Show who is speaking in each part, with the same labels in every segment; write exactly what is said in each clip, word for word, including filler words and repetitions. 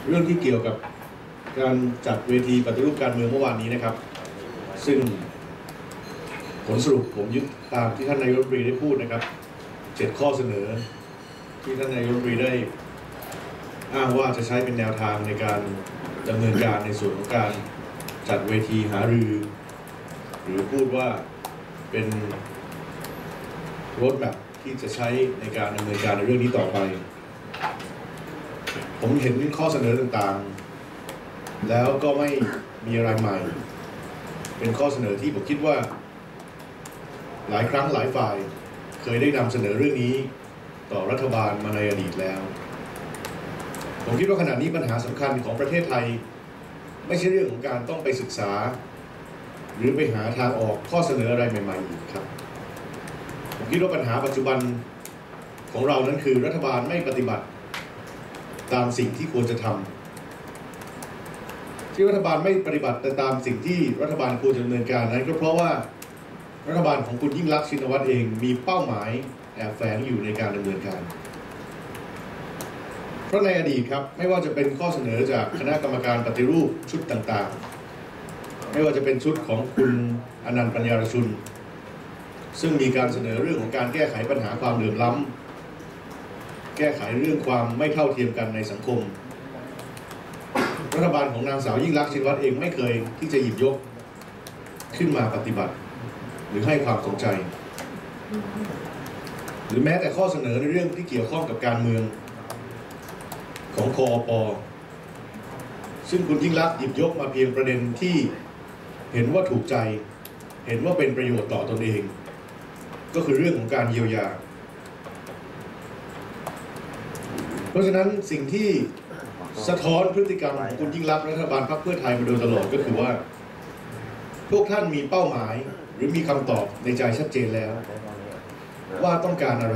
Speaker 1: เรื่องที่เกี่ยวกับการจัดเวทีปฏิรูปการเมืองเมื่อวานนี้นะครับซึ่งผลสรุปผมยึดตามที่ท่านนายกรัฐมนตรีได้พูดนะครับเจ็ดข้อเสนอที่ท่านนายกรัฐมนตรีได้อ้างว่าจะใช้เป็นแนวทางในการดำเนินการในส่วนของการจัดเวทีหารือหรือพูดว่าเป็นรถแมพที่จะใช้ในการดำเนินการในเรื่องนี้ต่อไปผมเห็นข้อเสนอต่างๆแล้วก็ไม่มีอะไรใหม่เป็นข้อเสนอที่ผมคิดว่าหลายครั้งหลายฝ่ายเคยได้นำเสนอเรื่องนี้ต่อรัฐบาลมาในอดีตแล้วผมคิดว่าขณะนี้ปัญหาสำคัญของประเทศไทยไม่ใช่เรื่องของการต้องไปศึกษาหรือไปหาทางออกข้อเสนออะไรใหม่ๆอีกครับผมคิดว่าปัญหาปัจจุบันของเรานั้นคือรัฐบาลไม่ปฏิบัติตามสิ่งที่ควรจะทำที่รัฐบาลไม่ปฏิบัติแต่ตามสิ่งที่รัฐบาลควรจะดำเนินการนั้นก็เพราะว่ารัฐบาลของคุณยิ่งลักษณ์ชินวัตรเองมีเป้าหมายแอบแฝงอยู่ในการดำเนินการเพราะในอดีตครับไม่ว่าจะเป็นข้อเสนอจากคณะกรรมการปฏิรูปชุดต่างๆไม่ว่าจะเป็นชุดของคุณอนันต์ปัญญารชุนซึ่งมีการเสนอเรื่องของการแก้ไขปัญหาความเหลื่อมล้ำแก้ไขเรื่องความไม่เท่าเทียมกันในสังคมรัฐบาลของนางสาวยิ่งลักษณ์ชินวัตรเองไม่เคยที่จะหยิบยกขึ้นมาปฏิบัติหรือให้ความสนใจหรือแม้แต่ข้อเสนอในเรื่องที่เกี่ยวข้องกับการเมืองของคอป.ซึ่งคุณยิ่งลักษณ์หยิบยกมาเพียงประเด็นที่เห็นว่าถูกใจเห็นว่าเป็นประโยชน์ต่อตนเองก็คือเรื่องของการเยียวยาเพราะฉะนั้นสิ่งที่สะท้อนพฤติกรรมของคุณยิ่งลักษณ์รัฐบาลพรรคเพื่อไทยมาโดยตลอดก็คือว่าพวกท่านมีเป้าหมายหรือมีคำตอบในใจชัดเจนแล้วว่าต้องการอะไร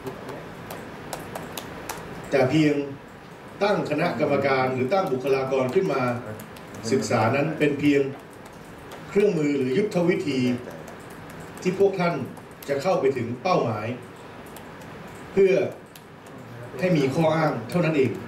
Speaker 1: แต่เพียงตั้งคณะกรรมการหรือตั้งบุคลากรขึ้นมาศึกษานั้นเป็นเพียงเครื่องมือหรือยุทธวิธีที่พวกท่านจะเข้าไปถึงเป้าหมายเพื่อให้มีข้ออ้างเท่านั้นเอง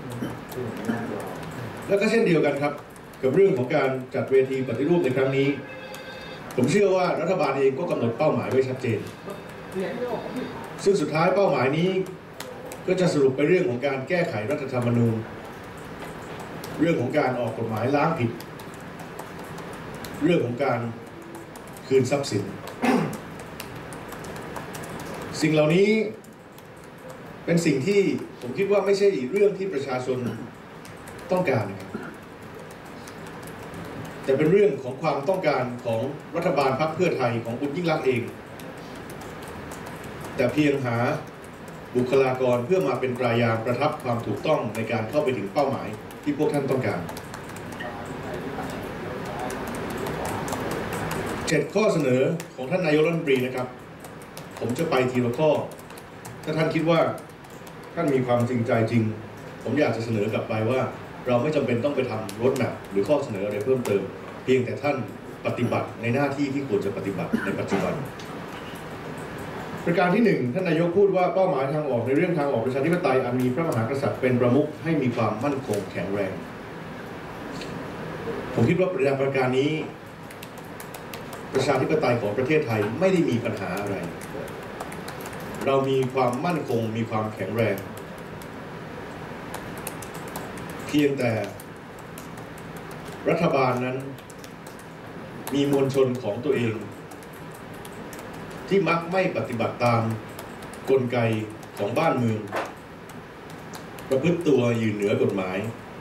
Speaker 1: แล้วก็เช่นเดียวกันครับกับเรื่องของการจัดเวทีปฏิรูปในครั้งนี้ผมเชื่อว่ารัฐบาลเองก็กำหนดเป้าหมายไว้ชัดเจนซึ่งสุดท้ายเป้าหมายนี้ก็จะสรุปไปเรื่องของการแก้ไขรัฐธรรมนูญเรื่องของการออกกฎหมายล้างผิดเรื่องของการคืนทรัพย์สินสิ่งเหล่านี้เป็นสิ่งที่ผมคิดว่าไม่ใช่เรื่องที่ประชาชนต้องการนะครับแต่เป็นเรื่องของความต้องการของรัฐบาลพรรคเพื่อไทยของคุณยิ่งลักษณ์เองแต่เพียงหาบุคลากรเพื่อมาเป็นปลายยางประทับความถูกต้องในการเข้าไปถึงเป้าหมายที่พวกท่านต้องการเจ็ดข้อเสนอของท่านนายกรัฐมนตรีนะครับผมจะไปทีละข้อถ้าท่านคิดว่าท่านมีความจริงใจจริงผมอยากจะเสนอกลับไปว่าเราไม่จำเป็นต้องไปทำรถแมพหรือข้อเสนออะไรเพิ่มเติมเพียงแต่ท่านปฏิบัติในหน้าที่ที่ควรจะปฏิบัติในปัจจุบันประการที่หนึ่งท่านนายกพูดว่าเป้าหมายทางออกในเรื่องทางออกประชาธิปไตยอันมีพระมหากษัตริย์เป็นประมุขให้มีความมั่นคงแข็งแรงผมคิดว่าประการนี้ประชาธิปไตยของประเทศไทยไม่ได้มีปัญหาอะไรเรามีความมั่นคงมีความแข็งแรงเพียงแต่รัฐบาลนั้นมีมวลชนของตัวเองที่มักไม่ปฏิบัติตามกลไกของบ้านเมืองประพฤติตัวอยู่เหนือกฎหมาย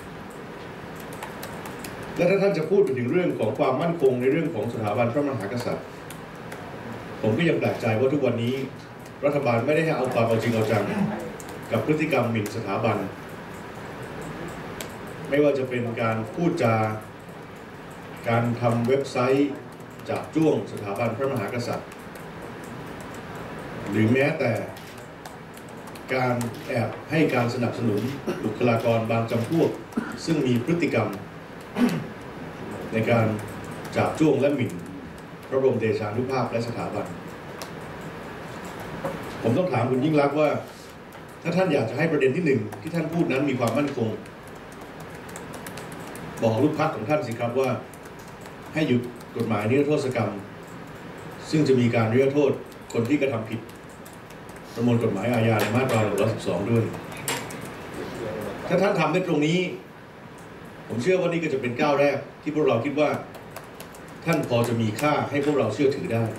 Speaker 1: และถ้าท่านจะพูดไปถึงเรื่องของความมั่นคงในเรื่องของสถาบันพระมหากษัตริย์ผมก็ยังแปลกใจว่าทุกวันนี้รัฐบาลไม่ได้ให้เอาความเอาจริงเอาจังกับพฤติกรรมหมิ่นสถาบันไม่ว่าจะเป็นการพูดจาการทำเว็บไซต์จับจ้วงสถาบันพระมหากษัตริย์หรือแม้แต่การแอบให้การสนับสนุนบุคลากรบางจำพวกซึ่งมีพฤติกรรมในการจับจ้วงและหมิ่นพระบรมเดชานุภาพและสถาบันผมต้องถามคุณยิ่งลักษณ์ว่าถ้าท่านอยากจะให้ประเด็นที่หนึ่งที่ท่านพูดนั้นมีความมั่นคงบอกลูกพรรคของท่านสิครับว่าให้หยุดกฎหมายนิรโทษกรรมซึ่งจะมีการนิรโทษคนที่กระทำผิดประมวลกฎหมายอาญาในมาตราหนึ่งร้อยสิบสองด้วยถ้าท่านทำได้ตรงนี้ผมเชื่อว่านี่ก็จะเป็นก้าวแรกที่พวกเราคิดว่าท่านพอจะมีค่าให้พวกเราเชื่อถือได้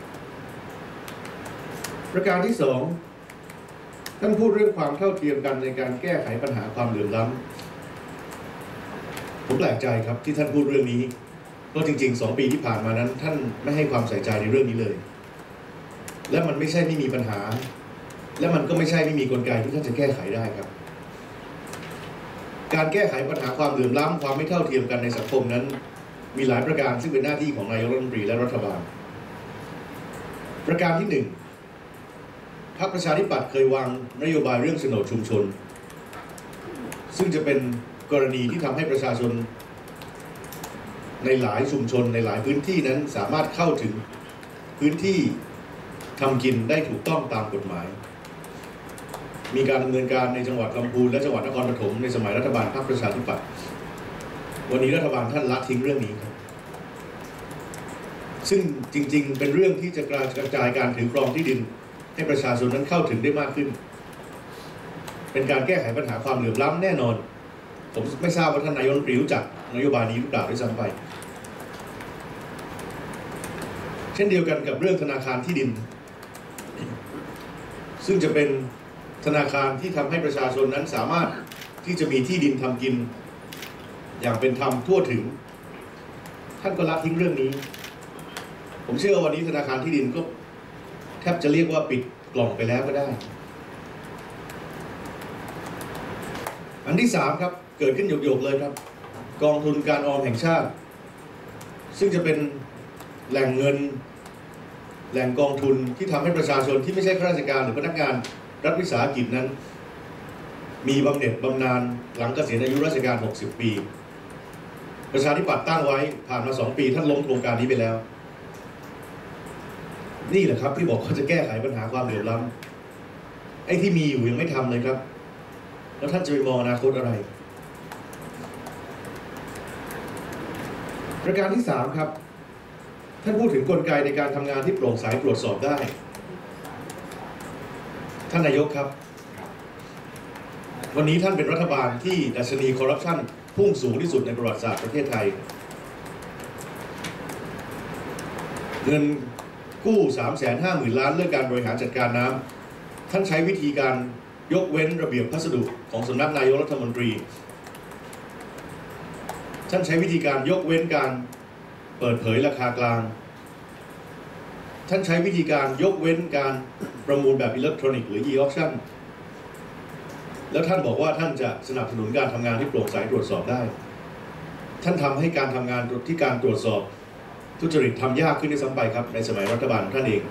Speaker 1: ประการที่สองท่านพูดเรื่องความเท่าเทียมกันในการแก้ไขปัญหาความเหลื่อมล้ำผมแปลกใจครับที่ท่านพูดเรื่องนี้เพราะจริงๆสองปีที่ผ่านมานั้นท่านไม่ให้ความใส่ใจในเรื่องนี้เลยและมันไม่ใช่ไม่มีปัญหาและมันก็ไม่ใช่ไม่มีกลไกที่ท่านจะแก้ไขได้ครับการแก้ไขปัญหาความเหลื่อมล้ำความไม่เท่าเทียมกันในสังคมนั้นมีหลายประการซึ่งเป็นหน้าที่ของนายกรัฐมนตรีและรัฐบาลประการที่หนึ่งพรรคประชาธิปัตย์เคยวางนโยบายเรื่องโฉนดชุมชนซึ่งจะเป็นกรณีที่ทำให้ประชาชนในหลายชุมชนในหลายพื้นที่นั้นสามารถเข้าถึงพื้นที่ทำกินได้ถูกต้องตามกฎหมายมีการดำเนินการในจังหวัดลำพูนและจังหวัดนครปฐมในสมัยรัฐบาลพรรคประชาธิปัตย์วันนี้รัฐบาลท่านละทิ้งเรื่องนี้ครับซึ่งจริงๆเป็นเรื่องที่จะกระจายการถือครองที่ดินให้ประชาชนนั้นเข้าถึงได้มากขึ้นเป็นการแก้ไขปัญหาความเหลื่อมล้ำแน่นอนผมไม่ทราบว่าท่านนายกรัฐมนตรีรู้จักนโยบายนี้หรือเปล่าด้วยซ้ำไปเช่นเดียวกันกับเรื่องธนาคารที่ดินซึ่งจะเป็นธนาคารที่ทำให้ประชาชนนั้นสามารถที่จะมีที่ดินทำกินอย่างเป็นธรรมทั่วถึงท่านก็ละทิ้งเรื่องนี้ผมเชื่อว่าวันนี้ธนาคารที่ดินก็แทบจะเรียกว่าปิดกล่องไปแล้วก็ได้อันที่สามครับเกิดขึ้นหยกๆเลยครับกองทุนการออมแห่งชาติซึ่งจะเป็นแหล่งเงินแหล่งกองทุนที่ทำให้ประชาชนที่ไม่ใช่ข้าราชการหรือพนักงานรัฐวิสาหกิจนั้นมีบำเหน็จบำนาญหลังเกษียณอายุราชการหกสิบปีประชาธิปัตย์ตั้งไว้ผ่านมาสองปีท่านล้มโครงการนี้ไปแล้วนี่แหละครับที่บอกว่าจะแก้ไขปัญหาความเหลื่อมล้ำไอ้ที่มีอยู่ยังไม่ทำเลยครับแล้วท่านจะไปมองอนาคตอะไรประการที่สามครับท่านพูดถึงกลไกในการทำงานที่โปร่งใสตรวจสอบได้ท่านนายกครับวันนี้ท่านเป็นรัฐบาลที่ดัชนีคอร์รัปชันพุ่งสูงที่สุดในประวัติศาสตร์ประเทศไทยเงินกู้ สามแสนห้าหมื่น ล้านเรื่องการบริหารจัดการน้ำท่านใช้วิธีการยกเว้นระเบียบพัสดุของสำนักนายกรัฐมนตรีท่านใช้วิธีการยกเว้นการเปิดเผยราคากลางท่านใช้วิธีการยกเว้นการประมูลแบบอิเล็กทรอนิกส์หรือ e-auction แล้วท่านบอกว่าท่านจะสนับสนุนการทำงานที่โปร่งใสตรวจสอบได้ท่านทำให้การทำงานที่การตรวจสอบทุจริตทำยากขึ้นด้วยซ้ำไปครับในสมัยรัฐบาลท่านเอง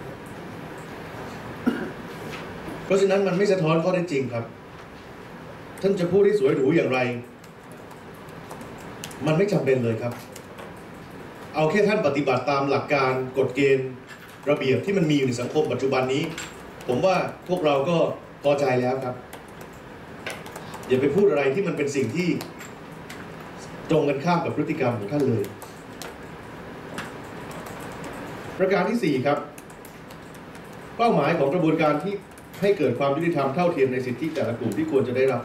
Speaker 1: เพราะฉะนั้นมันไม่สะท้อนข้อเท็จจริงครับท่านจะพูดให้สวยหรูอย่างไรมันไม่จำเป็นเลยครับเอาแค่ท่านปฏิบัติตามหลักการกฎเกณฑ์ระเบียบที่มันมีอยู่ในสังคมปัจจุบันนี้ผมว่าพวกเราก็พอใจแล้วครับอย่าไปพูดอะไรที่มันเป็นสิ่งที่ตรงกันข้ามกับพฤติกรรมของท่านเลยประการที่สี่ครับเป้าหมายของกระบวนการที่ให้เกิดความยุติธรรมเท่าเทียมในสิทธิแต่ละกลุ่มที่ควรจะได้รับ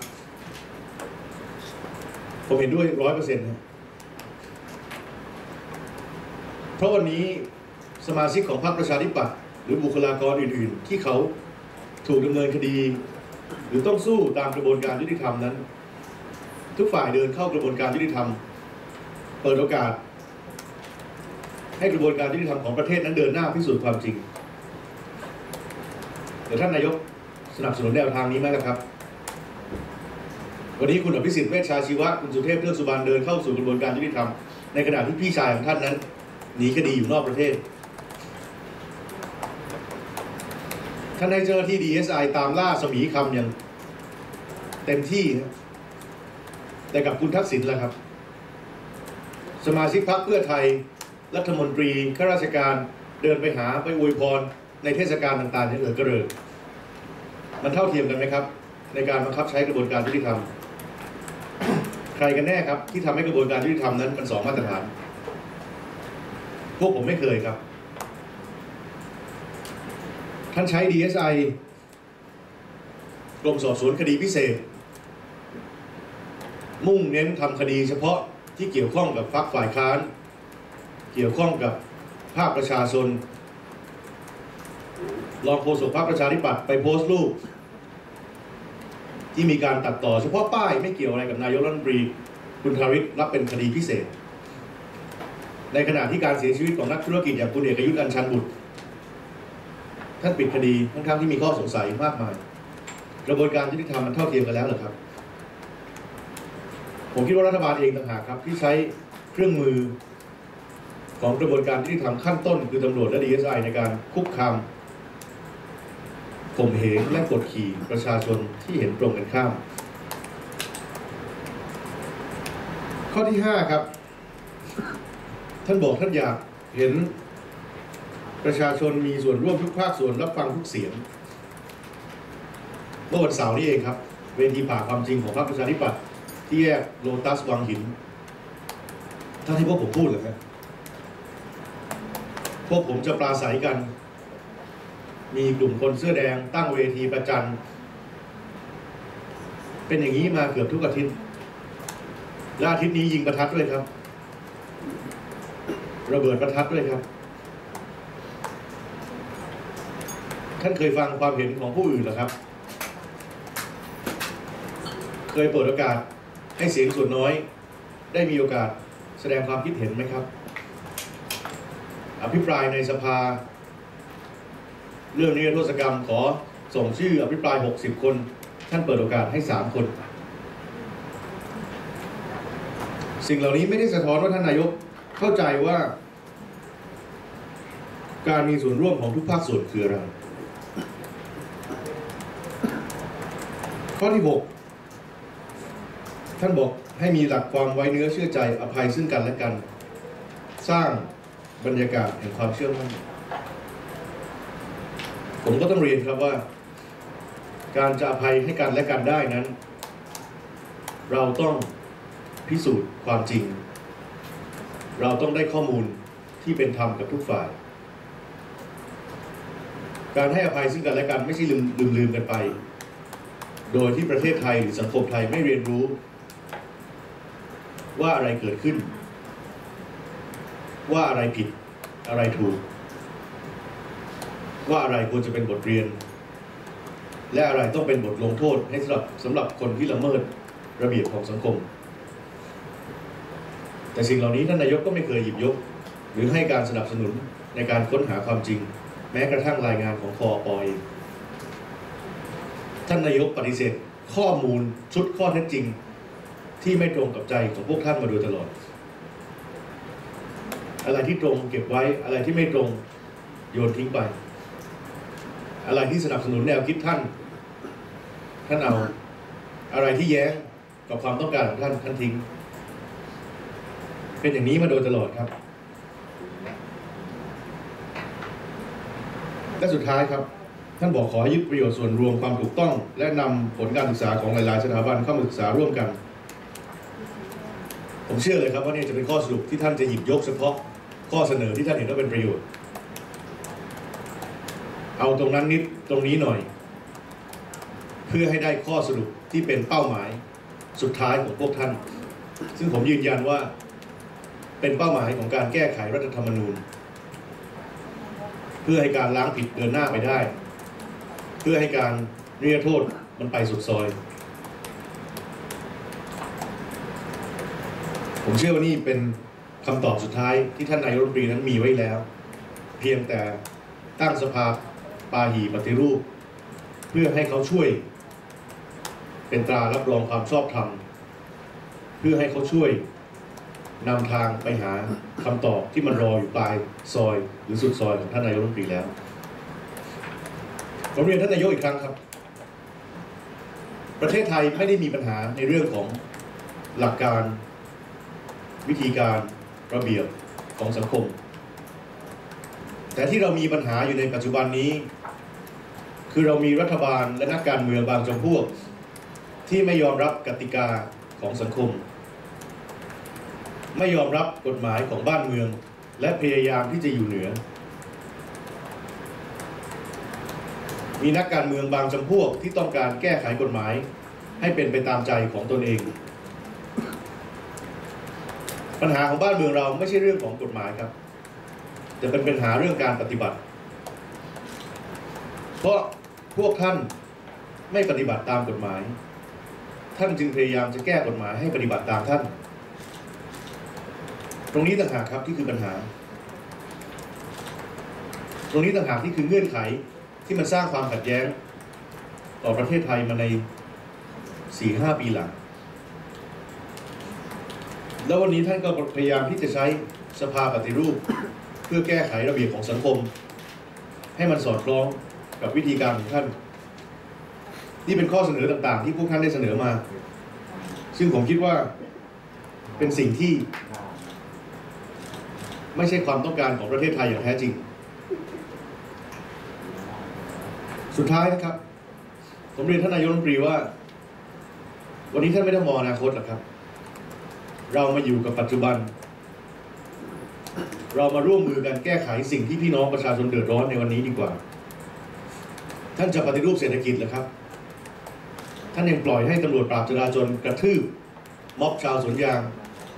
Speaker 1: ผมเห็นด้วย ร้อยเปอร์เซ็นต์ นะเพราะวันนี้สมาชิกของพรรคประชาธิปัตย์หรือบุคลากรอื่นๆที่เขาถูกดำเนินคดีหรือต้องสู้ตามกระบวนการยุติธรรมนั้นทุกฝ่ายเดินเข้ากระบวนการยุติธรรมเปิดโอกาสให้กระบวนการยุติธรรมของประเทศนั้นเดินหน้าพิสูจน์ความจริงแต่ท่านนายกสนับสนุนแนวทางนี้ไหมครับวันนี้คุณอภิสิทธิ์เวชชาชีวะคุณสุเทพเทือกสุบรรณเดินเข้าสู่กระบวนการยุติธรรมในขณะที่พี่ชายของท่านนั้นหนีคดีอยู่นอกประเทศท่านให้เจ้าหน้าที่ ดี เอส ไอ ตามล่าสมีคำอย่างเต็มที่แต่กับคุณทักษิณล่ะครับสมาชิกพรรคเพื่อไทยรัฐมนตรีข้าราชการเดินไปหาไปอวยพรในเทศกาลต่างๆอย่างเอิกกระเริกมันเท่าเทียมกันไหมครับในการบังคับใช้กระบวนการยุติธรรมใครกันแน่ครับที่ทำให้กระบวนการยุติธรรมนั้นมันสองมาตรฐานพวกผมไม่เคยครับท่านใช้ ดี เอส ไอ กรมสอบสวนคดีพิเศษมุ่งเน้นทำคดีเฉพาะที่เกี่ยวข้องกับพรรคฝ่ายค้านเกี่ยวข้องกับภาคประชาชนรองโฆษกพรรคประชาธิปัตย์ไปโพสต์รูปที่มีการตัดต่อเฉพาะป้ายไม่เกี่ยวอะไรกับนายกรัฐมนตรีคุณธาริศรับเป็นคดีพิเศษในขณะที่การเสียชีวิตของนักธุรกิจอย่างคุณเอกยุทธ์ อัญชันบุตรท่านปิดคดีทั้งๆที่มีข้อสงสัยมากมายกระบวนการยุติธรรมมันเท่าเทียมกันแล้วเหรอครับผมคิดว่ารัฐบาลเองต่างหากครับที่ใช้เครื่องมือของกระบวนการยุติธรรมขั้นต้นคือตำรวจและ ดี เอส ไอ ในการคุกคามข่มเหงและกดขี่ประชาชนที่เห็นตรงกันข้ามข้อที่ห้าครับท่านบอกท่านอยากเห็นประชาชนมีส่วนร่วมทุกภาคส่วนรับฟังทุกเสียงเมื่อวันเสาร์นี้เองครับเวทีผ่าความจริงของพรรคประชาธิปัตย์ที่แยกโลตัสวังหินถ้าที่พวกผมพูดเหรอครับพวกผมจะปราศัยกันมีกลุ่มคนเสื้อแดงตั้งเวทีประจันเป็นอย่างนี้มาเกือบทุกอาทิตย์และอาทิตย์นี้ยิงประทัดด้วยครับระเบิดประทัดด้วยครับท่านเคยฟังความเห็นของผู้อื่นหรือครับเคยเปิดโอกาสให้เสียงส่วนน้อยได้มีโอกาสแสดงความคิดเห็นไหมครับอภิปรายในสภาเรื่องนิรโทษกรรมขอส่งชื่ออภิปรายหกสิบคนท่านเปิดโอกาสให้สามคนสิ่งเหล่านี้ไม่ได้สะท้อนว่าท่านนายกเข้าใจว่าการมีส่วนร่วมของทุกภาคส่วนคืออะไรข้อที่หกท่านบอกให้มีหลักความไว้เนื้อเชื่อใจอภัยซึ่งกันและกันสร้างบรรยากาศแห่งความเชื่อมั่นผมก็ต้องเรียนครับว่าการจะอภัยให้กันและกันได้นั้นเราต้องพิสูจน์ความจริงเราต้องได้ข้อมูลที่เป็นธรรมกับทุกฝ่ายการให้อภัยซึ่งกันและกันไม่ใช่ลืมลืมลืมกันไปโดยที่ประเทศไทยหรือสังคมไทยไม่เรียนรู้ว่าอะไรเกิดขึ้นว่าอะไรผิดอะไรถูกว่าอะไรควรจะเป็นบทเรียนและอะไรต้องเป็นบทลงโทษให้สำหรับสำหรับคนที่ละเมิดระเบียบของสังคมแต่สิ่งเหล่านี้ท่านนายกก็ไม่เคยหยิบยกหรือให้การสนับสนุนในการค้นหาความจริงแม้กระทั่งรายงานของคอปเองท่านนายกปฏิเสธข้อมูลชุดข้อเท็จจริงที่ไม่ตรงกับใจของพวกท่านมาโดยตลอดอะไรที่ตรงเก็บไว้อะไรที่ไม่ตรงโยนทิ้งไปอะไรที่สนับสนุนแนวคิดท่านท่านเอาอะไรที่แย้งกับความต้องการของท่านท่านทิ้งเป็นอย่างนี้มาโดยตลอดครับและสุดท้ายครับท่านบอกขอให้ยึดประโยชน์ส่วนรวมความถูกต้องและนำผลการศึกษาของหลายๆสถาบันเข้ามาศึกษาร่วมกันผมเชื่อเลยครับว่านี่จะเป็นข้อสรุปที่ท่านจะหยิบยกเฉพาะข้อเสนอที่ท่านเห็นว่าเป็นประโยชน์เอาตรงนั้นนิดตรงนี้หน่อยเพื่อให้ได้ข้อสรุปที่เป็นเป้าหมายสุดท้ายของพวกท่านซึ่งผมยืนยันว่าเป็นเป้าหมายของการแก้ไขรัฐธรรมนูญเพื่อให้การล้างผิดเดินหน้าไปได้เพื่อให้การนิรโทษมันไปสุดซอยผมเชื่อว่านี่เป็นคำตอบสุดท้ายที่ท่านนายกรัฐมนตรีนั้นมีไว้แล้วเพียงแต่ตั้งสภาปาหีปฏิรูปเพื่อให้เขาช่วยเป็นตรารับรองความชอบธรรมเพื่อให้เขาช่วยนำทางไปหาคำตอบที่มันรออยู่ปลายซอยหรือสุดซอยของท่านนายกรัฐมนตรีแล้วผมเรียนท่านนายกอีกครั้งครับประเทศไทยไม่ได้มีปัญหาในเรื่องของหลักการวิธีการระเบียบของสังคมแต่ที่เรามีปัญหาอยู่ในปัจจุบันนี้คือเรามีรัฐบาลและนักการเมืองบางจำพวกที่ไม่ยอมรับกติกาของสังคมไม่ยอมรับกฎหมายของบ้านเมืองและพยายามที่จะอยู่เหนือมีนักการเมืองบางจำพวกที่ต้องการแก้ไขกฎหมายให้เป็นไปตามใจของตนเองปัญหาของบ้านเมืองเราไม่ใช่เรื่องของกฎหมายครับแต่เป็นปัญหาเรื่องการปฏิบัติเพราะพวกท่านไม่ปฏิบัติตามกฎหมายท่านจึงพยายามจะแก้กฎหมายให้ปฏิบัติตามท่านตรงนี้ต่างหากครับที่คือปัญหาตรงนี้ต่างหากที่คือเงื่อนไขที่มันสร้างความขัดแย้งต่อประเทศไทยมาใน สี่ห้า ปีหลังแล้ววันนี้ท่านก็พยายามที่จะใช้สภาปฏิรูปเพื่อแก้ไขระเบียบของสังคมให้มันสอดคล้องกับวิธีการของท่านนี่เป็นข้อเสนอต่างๆที่พวกท่านได้เสนอมาซึ่งผมคิดว่าเป็นสิ่งที่ไม่ใช่ความต้องการของประเทศไทยอย่างแท้จริงสุดท้ายนะครับผมเรียนท่านนายกรัฐมนตรีว่าวันนี้ท่านไม่ต้องมองอนาคตหรอกครับเรามาอยู่กับปัจจุบันเรามาร่วมมือกันแก้ไขสิ่งที่พี่น้องประชาชนเดือดร้อนในวันนี้ดีกว่าท่านจะปฏิรูปเศรษฐกิจเหรอครับท่านยังปล่อยให้ตำรวจปราบจราจรกระทืบม็อบชาวสวนยาง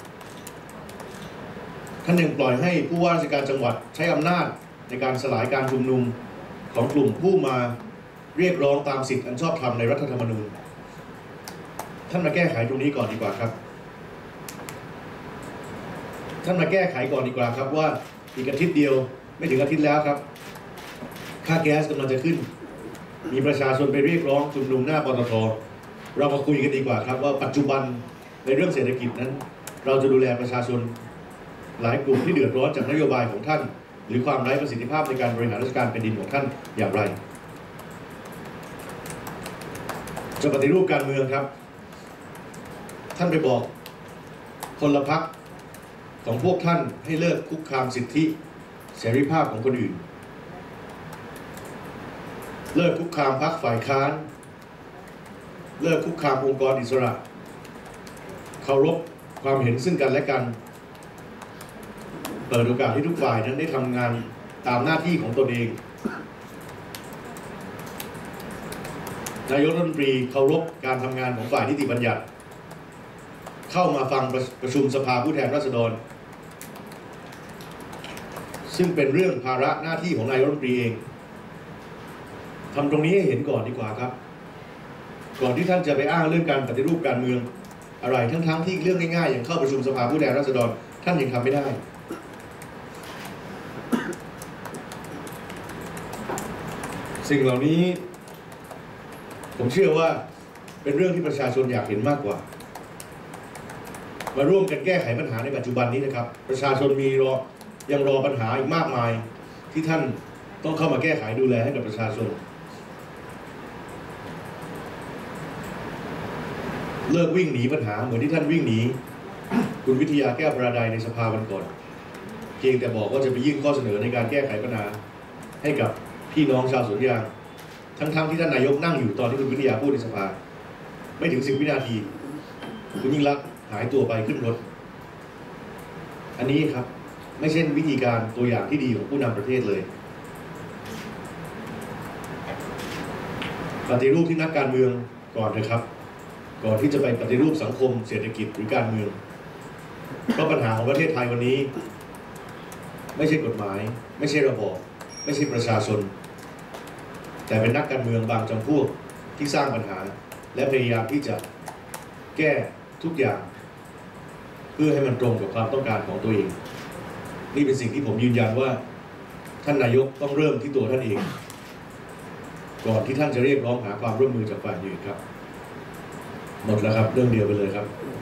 Speaker 1: ท่านยังปล่อยให้ผู้ว่าราชการจังหวัดใช้อำนาจในการสลายการชุมนุมของกลุ่มผู้มาเรียกร้องตามสิทธิอันชอบธรรมในรัฐธรรมนูญท่านมาแก้ไขตรงนี้ก่อนดีกว่าครับท่านมาแก้ไขก่อนดีกว่าครับว่าอีกอาทิตย์เดียวไม่ถึงอาทิตย์แล้วครับค่าแก๊สกำลังจะขึ้นมีประชาชนไปเรียกร้องชุมนุมหน้าปตท.เรามาคุยกันดีกว่าครับว่าปัจจุบันในเรื่องเศรษฐกิจนั้นเราจะดูแลประชาชนหลายกลุ่มที่เดือดร้อนจากนโยบายของท่านหรือความไร้ประสิทธิภาพในการบริหารราชการแผ่นดินของท่านอย่างไรจะปฏิรูปการเมืองครับท่านไปบอกพลพรรคของพวกท่านให้เลิกคุกคามสิทธิเสรีภาพของคนอื่นเลิกคุกคามพรรคฝ่ายค้านเลิกคุกคามองค์กรอิสระเคารพความเห็นซึ่งกันและกันเปิดโอกาสให้ทุกฝ่ายนั้นได้ทำงานตามหน้าที่ของตนเองนายกรัฐมนตรีเคารพการทำงานของฝ่ายนิติบัญญัติเข้ามาฟังประชุมสภาผู้แทนราษฎรซึ่งเป็นเรื่องภาระหน้าที่ของนายกรัฐมนตรีเองทำตรงนี้ให้เห็นก่อนดีกว่าครับก่อนที่ท่านจะไปอ้างเรื่องการปฏิรูปการเมืองอะไรทั้งๆที่เรื่องง่ายๆอย่างเข้าประชุมสภาผู้แทนราษฎรท่านยังทำไม่ได้สิ่งเหล่านี้ผมเชื่อว่าเป็นเรื่องที่ประชาชนอยากเห็นมากกว่ามาร่วมกันแก้ไขปัญหาในปัจจุบันนี้นะครับประชาชนมีรอยังรอปัญหาอีกมากมายที่ท่านต้องเข้ามาแก้ไขดูแลให้กับประชาชนเลิกวิ่งหนีปัญหาเหมือนที่ท่านวิ่งหนีคุณวิทยาแก้วปราดัยในสภาวันก่อนเพียงแต่บอกว่าจะไปยื่นข้อเสนอในการแก้ไขปัญหาให้กับพี่น้องชาวสวนยางทั้งๆที่ท่านนายกนั่งอยู่ตอนที่คุณวิทยาพูดในสภาไม่ถึงสิบวินาทีคุณยิ่งลักษณ์หายตัวไปขึ้นรถอันนี้ครับไม่ใช่วิธีการตัวอย่างที่ดีของผู้นำประเทศเลยปฏิรูปที่นักการเมืองก่อนนะครับก่อนที่จะไปปฏิรูปสังคมเศรษฐกิจหรือการเมืองเพราะปัญหาของประเทศไทยวันนี้ไม่ใช่กฎหมายไม่ใช่ระบอบไม่ใช่ประชาชนแต่เป็นนักการเมืองบางจำพวกที่สร้างปัญหาและพยายามที่จะแก้ทุกอย่างเพื่อให้มันตรงกับความต้องการของตัวเองนี่เป็นสิ่งที่ผมยืนยันว่าท่านนายกต้องเริ่มที่ตัวท่านเองก่อนที่ท่านจะเรียกร้องหาความร่วมมือจากฝ่ายอื่นครับหมดแล้วครับเรื่องเดียวไปเลยครับ